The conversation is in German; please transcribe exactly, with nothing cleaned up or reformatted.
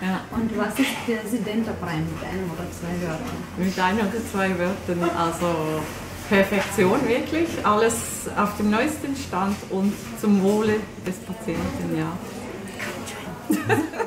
Ja. Und was ist der Sidenterprime mit einem oder zwei Wörtern? Mit ein oder zwei Wörtern, also Perfektion wirklich, alles auf dem neuesten Stand und zum Wohle des Patienten, ja.